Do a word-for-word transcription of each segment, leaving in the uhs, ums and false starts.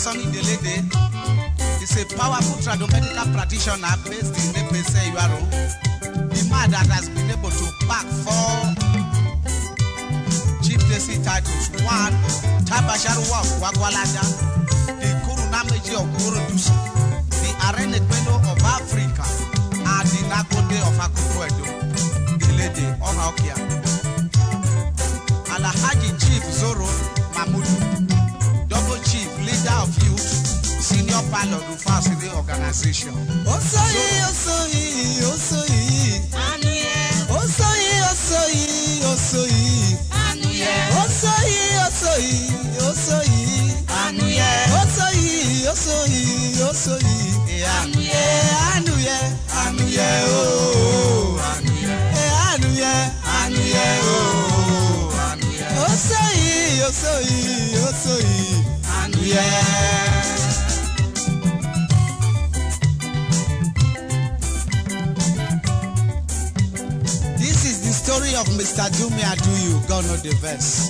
Anthony Delede is a powerful tradomedical practitioner based in Nepese, Iwaro. The man that has been able to pack four chieftaincy titles. One, Tabasharuwa Wagwalada, the Kurunameji of Kurudusi, the Arene Kwendo of Africa, and the Nagode of Akukwado, Delede, Ohaokia. Alhaji Chief Zoro Mamudu, Double Chief, Leader of Youth, Senior Pilot of Fast in the organization. Osoi, Osoi, Osoi, Osoi, Osoi, Osoi, Osoi, Osoi, Osoi, Osoi, Osoi, Osoi, Anuye, Anuye, Anuye, oh, Anuye, Anuye, oh, Osoi, Osoi, Osoi, Anuye. Story of Mister Dumi Aduyu, God know the verse.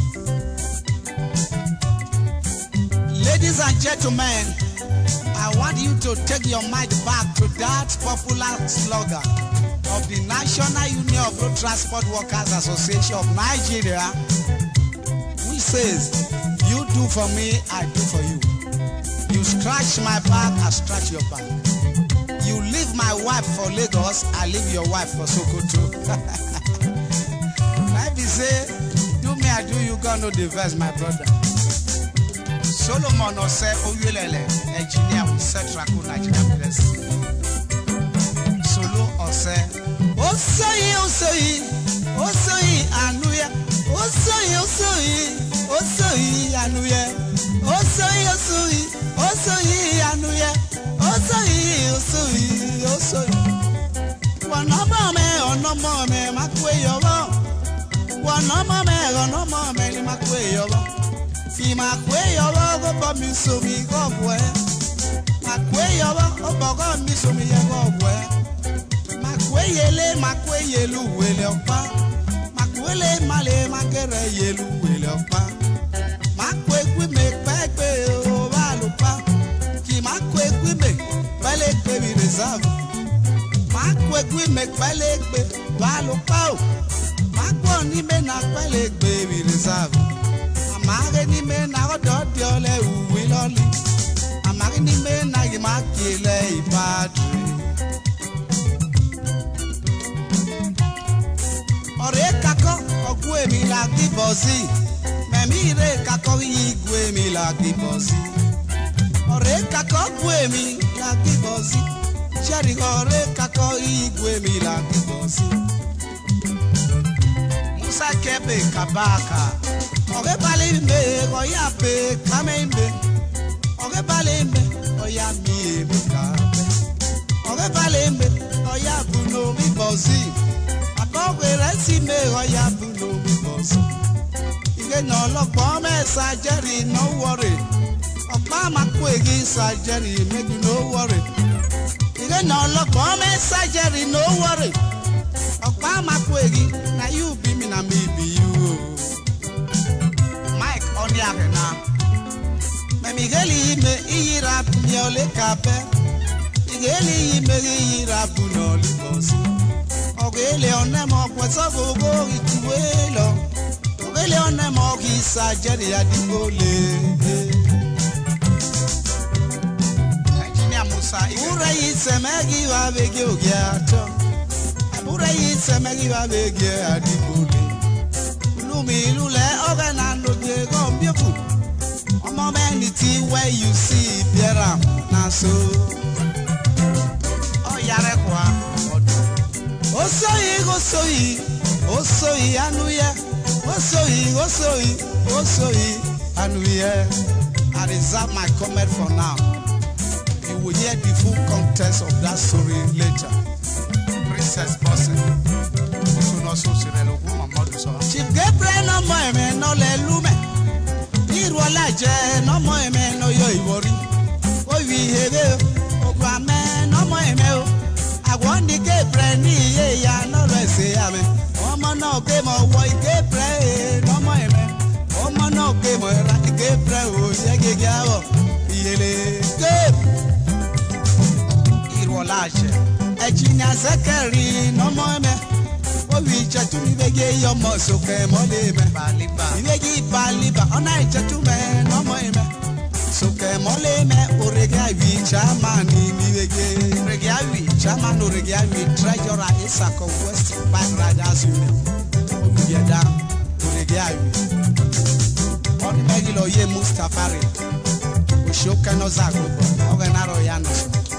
Ladies and gentlemen, I want you to take your mind back to that popular slogan of the National Union of Road Transport Workers Association of Nigeria, which says, you do for me, I do for you. You scratch my back, I scratch your back. You leave my wife for Lagos, I leave your wife for Sokoto. Say, do me, I do you, God know the verse, my brother. Solomon Ose Oyelele, engineer with Setraco Nigeria Press. Solo Ose. Osoi, Osoi, Osoi, Anuya. Osoi, Osoi, Osoi, Anuya. Osoi, Osoi, Osoi, Anuya. Osoi, Osoi, Osoi. One number me, one number me, my way over. One no more me, one no more me, my way over. See my way over, go for me, so me go away. My way over, go for me, so me go away. My way yele, my way yelu, will of pa. My way male, my kere yelu, will of pa. My way we make back way over lupa. See my way we make, ballet baby reserve. My way we make ballet baby, balupa. Makwa ni me na kwele baby reserve. Amage ni me na godot yole uwiloli. Amage ni me na yimakile ibadri. Ore kako ogwe mi la kibosi. Memi re kako igwe mi la kibosi. Ore kako ogwe mi la kibosi. Shari ore kako igwe mi la kibosi. Kebe kabaka oge balimbe oya pe kamembe oge balimbe oya mi ebe kabe oge balimbe oya buno mi bosi apoge resi me oya buno mi bosi ige no lopo me surgery no worry opa makwegi surgery make you no worry ige no lopo me surgery no worry opa makwegi na you be me na me be you. Mike on the arena. Me Migueli me ira piole cape. Migueli me ira puno libosi. Ogele one mo kwesa gogo ituelo. Ogele one mo kisa jeri adibole. Engineer Musa ura yisemegi wa begi ogiato. Ura yisemegi wa begi adibole. Lumi lule ogana no de gombiefu. Omo meniti where you see Pieram na so. O yare kwa odo. Osoi osoi osoi anuye. Osoi osoi osoi anuye. I reserve my comment for now. You will hear the full context of that story later. Princess Bossing. Chief Gabriel no mo eme no le lume. Iru olaje no mo eme no yo iwori. O wi hebe ogwa me no mo eme o. Agwon di Gabriel ni iye ya no lo ese ya me. Omo no ke mo wo Gabriel no mo eme. Omo no ke mo ra Gabriel o ye gege awo. Ache. Ejinya Zakari no more me. O wi chatu mi bege yo mo so ke mo le me. Baliba. Mi begi baliba ona chatu me no more me. So ke mo le me orega wi chairman mi bege. Orega wi chairman orega wi treasurer Isako West Bank Rajas Union. O wi da orega wi. On begi lo ye Mustafari. O shoka no zago. O ga naro ya no.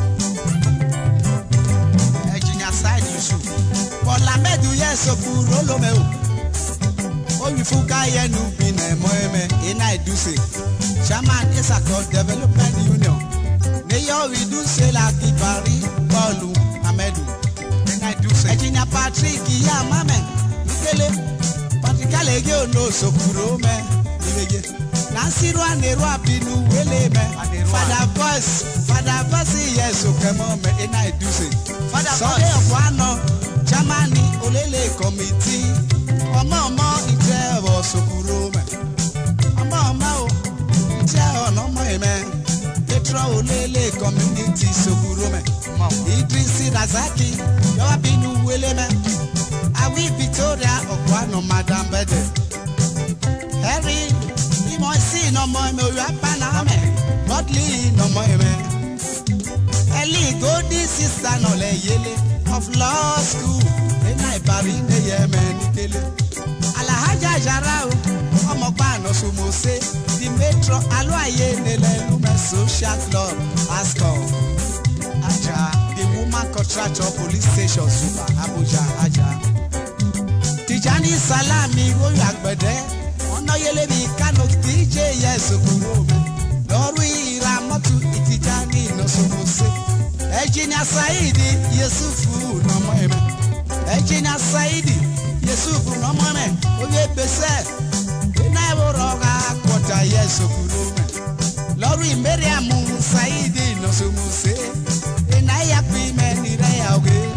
Side Yusuf. For la medu yes of Rolo me. Oh, you fuka yenu bin a moeme in I do say. Shaman is a called Development Union. Neyo we do say like Bari, Bolu, Amedu. And I do say, Ejina Patrick, ya mame, Mikele, Patricale, you know so Kuro me. Nancy Rwan, the Rapinu, Wele me. Father Boss, Father Bossy, yes, so come on, and I do say. Father Sunday of one, Jamani, Olele Committee, or Mama, Ite was so Kurome. A Mama, Ite no my man, Petra Olele Community so Kurome. Idrisi Razaki, Yabinu Willeme. I will Victoria of one of Madame Bede. Harry, you might see no more, no Yapaname, Bodley, no more man. Eli go this sister no le yele of law school in I bari ne yemen kele alahaja jarao omo pa no sumo se the metro alo aye ne le lume social club asko aja the woman contractor police station super Abuja aja Tijani Salami wo agbede ono yele bi Kano D J yes okuro lori ramotu Tijani no sumo se Ejina Saidi, Yesufu, no more. Ejina Saidi, Yesufu, no more. Oye Bese, Naivo Roga, Quota, yes, of Lori Meriam Saidi, no Sumuse, and I have been many away.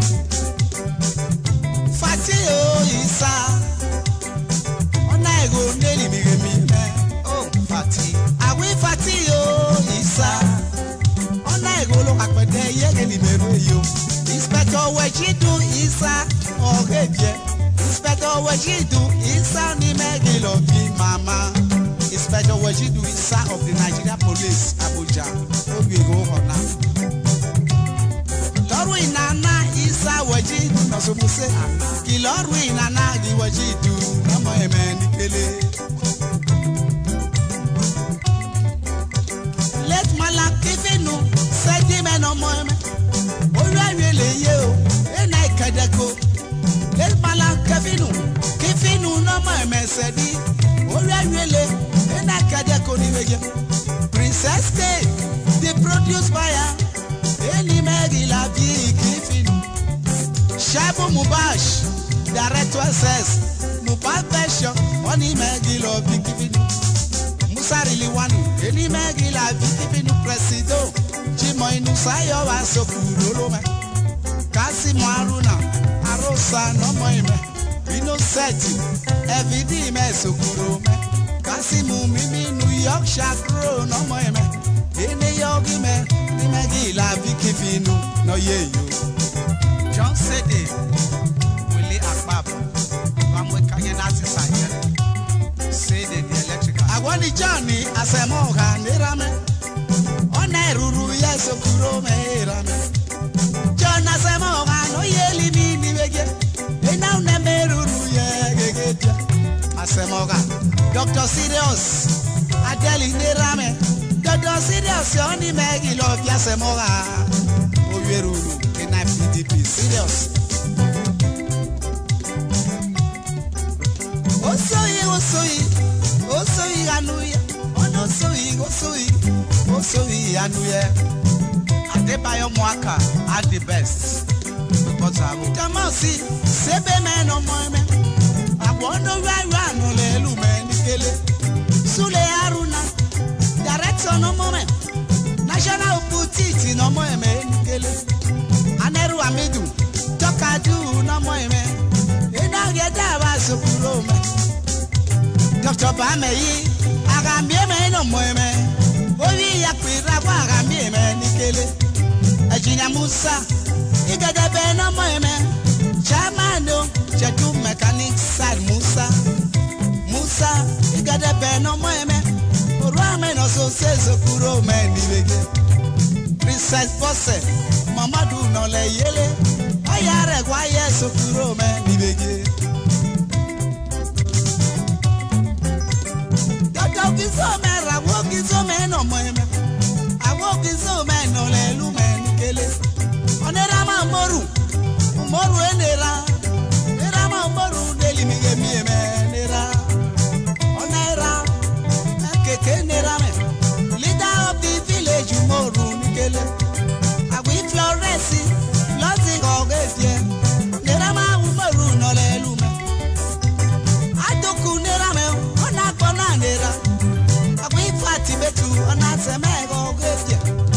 Fatio Isa, on I go nearly me, oh, Fati, I will Fatio Isa. Inspector Wajidu Isa Ogeje. Inspector Wajidu Isa ni Megilo bi Mama. Inspector Wajidu Isa of the Nigeria Police Abuja. Obigo Hona. Loru inana Isa Wajidu no sumuse. Kiloru inana di Wajidu Namo Emeni Kele. Let Malak Kifinu Sedi Meno Moeme. Oya really you, and I Kadako. Let Malak Kifinu Kifinu no Moeme Sedi. Oya really, and I Kadako Nivege. Princess K, the produce buyer. Any Maggie La Vie Kifinu. Shabu Mubash, director says Mubad Version, only Maggie Love Kifinu. Musarili Wanu, any Maggie La Vie Kifinu Presido. Chimo inu sayo wa sokuro me. Kasi Maruna, Arosa no moime. Ino seti, evidi me sokuro me. Kasi mumimi New York shakro no moime. Ine yogi me, ni megi la vikifinu no ye yo. John Sede, Willie Akbaba, Vamwe Kayanati Sayer. Sede the electrical. I want the journey as a moha nirame. Ruru yeso kuro merame. Jona semo no yeli mini wege. E now ne ruru ye gegeja. Asemoga. Doctor Serious. Adeli nerame. Doctor Serious yoni megi love yasemoga. Oye ruru. Kena P D P Serious. Osoyi osoyi. Osoyi anuya. Ono osoyi osoyi. So he anuye Adebayo Mwaka at the best. Because I will come on see Sebe men no more men. I wonder why run on the lumen Nikele Sule Aruna Director no moment. National Putiti no more men Nikele Aneru Amidu Tokadu no more men. And I get that so cool. Doctor Bamei Agambie men no more men. Owi ya kwira kwa gamie me nikele. Ejina Musa igada be no moyeme chamano chetu mechanic side Musa Musa igada be no moyeme orame no so sezo kuro me ni bege Princess Bosse Mamadou no le yele ayare kwa yeso kuro me ni bege Dodo kizo me ra wo kizo me no moyeme awo kizo me no le lu me ni kele onera ma moru moru enera era ma moru deli mi ge mi me nera onera keke nera me leader of the village moru ni kele awi floresi loti ogedie nera ma moru no le lu me adoku nera me ona kona nera awi fati betu ona seme ogedie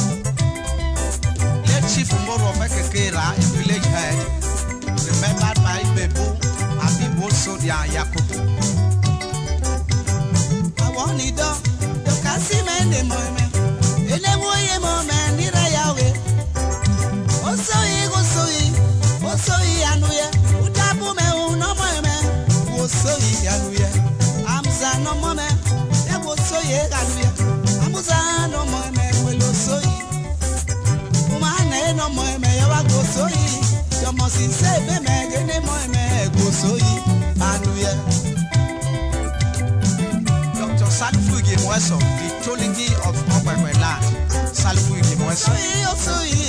Chief Moro of Ekekera, a village head, remembered by Bebu, and Bibo Sodia Yakubu. I want it done, the Cassim the moment, and then way a moment, near a Yahweh. Also, he goes so he, also he and we, Utabu me, no moment, was so he and we. I'm San no moment, that was so ye and we. I'm San no moment, will also he. No more me ya go so yi yo mo si se be me ge ne mo me go so yi hallelujah Doctor Salfu Igimoeso the theology of Ogbegbe land Salfu Igimoeso so yi so yi